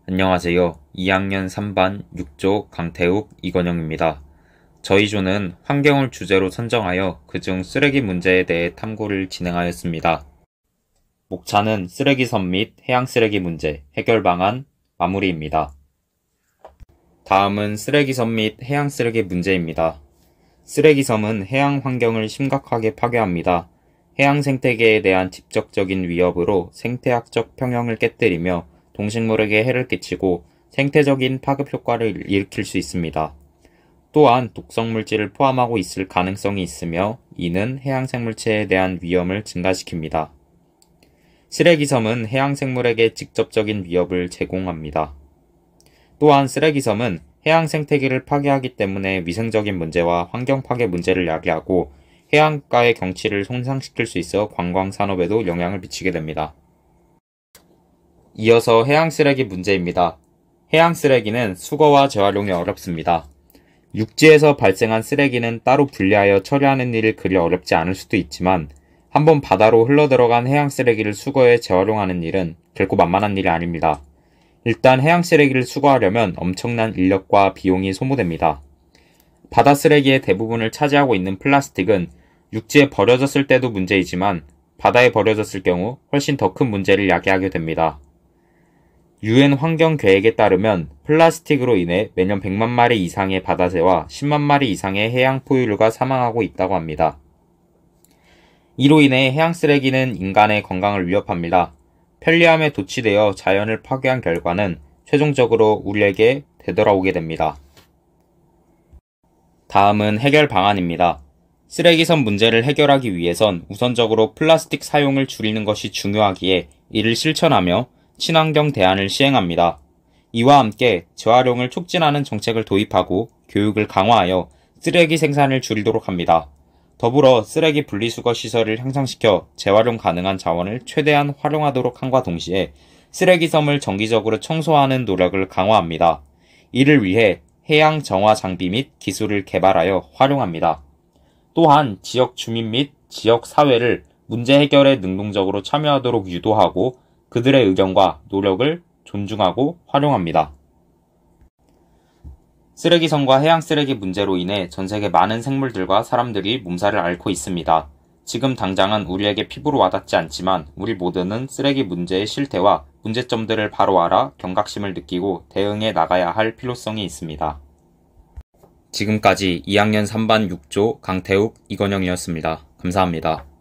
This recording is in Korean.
안녕하세요. 2학년 3반 6조 강태욱, 이건영입니다. 저희 조는 환경을 주제로 선정하여 그중 쓰레기 문제에 대해 탐구를 진행하였습니다. 목차는 쓰레기섬 및 해양쓰레기 문제, 해결 방안, 마무리입니다. 다음은 쓰레기섬 및 해양쓰레기 문제입니다. 쓰레기섬은 해양 환경을 심각하게 파괴합니다. 해양 생태계에 대한 직접적인 위협으로 생태학적 평형을 깨뜨리며 동식물에게 해를 끼치고 생태적인 파급 효과를 일으킬 수 있습니다. 또한 독성 물질을 포함하고 있을 가능성이 있으며 이는 해양 생물체에 대한 위험을 증가시킵니다. 쓰레기섬은 해양 생물에게 직접적인 위협을 제공합니다. 또한 쓰레기섬은 해양 생태계를 파괴하기 때문에 위생적인 문제와 환경 파괴 문제를 야기하고 해안가의 경치를 손상시킬 수 있어 관광 산업에도 영향을 미치게 됩니다. 이어서 해양 쓰레기 문제입니다. 해양 쓰레기는 수거와 재활용이 어렵습니다. 육지에서 발생한 쓰레기는 따로 분리하여 처리하는 일이 그리 어렵지 않을 수도 있지만 한번 바다로 흘러들어간 해양 쓰레기를 수거해 재활용하는 일은 결코 만만한 일이 아닙니다. 일단 해양 쓰레기를 수거하려면 엄청난 인력과 비용이 소모됩니다. 바다 쓰레기의 대부분을 차지하고 있는 플라스틱은 육지에 버려졌을 때도 문제이지만 바다에 버려졌을 경우 훨씬 더 큰 문제를 야기하게 됩니다. UN 환경계획에 따르면 플라스틱으로 인해 매년 100만 마리 이상의 바다새와 10만 마리 이상의 해양 포유류가 사망하고 있다고 합니다. 이로 인해 해양 쓰레기는 인간의 건강을 위협합니다. 편리함에 도취되어 자연을 파괴한 결과는 최종적으로 우리에게 되돌아오게 됩니다. 다음은 해결 방안입니다. 쓰레기섬 문제를 해결하기 위해선 우선적으로 플라스틱 사용을 줄이는 것이 중요하기에 이를 실천하며 친환경 대안을 시행합니다. 이와 함께 재활용을 촉진하는 정책을 도입하고 교육을 강화하여 쓰레기 생산을 줄이도록 합니다. 더불어 쓰레기 분리수거 시설을 향상시켜 재활용 가능한 자원을 최대한 활용하도록 함과 동시에 쓰레기섬을 정기적으로 청소하는 노력을 강화합니다. 이를 위해 해양 정화 장비 및 기술을 개발하여 활용합니다. 또한 지역 주민 및 지역 사회를 문제 해결에 능동적으로 참여하도록 유도하고 그들의 의견과 노력을 존중하고 활용합니다. 쓰레기섬과 해양 쓰레기 문제로 인해 전세계 많은 생물들과 사람들이 몸살을 앓고 있습니다. 지금 당장은 우리에게 피부로 와닿지 않지만 우리 모두는 쓰레기 문제의 실태와 문제점들을 바로 알아 경각심을 느끼고 대응해 나가야 할 필요성이 있습니다. 지금까지 2학년 3반 6조 강태욱, 이건영이었습니다. 감사합니다.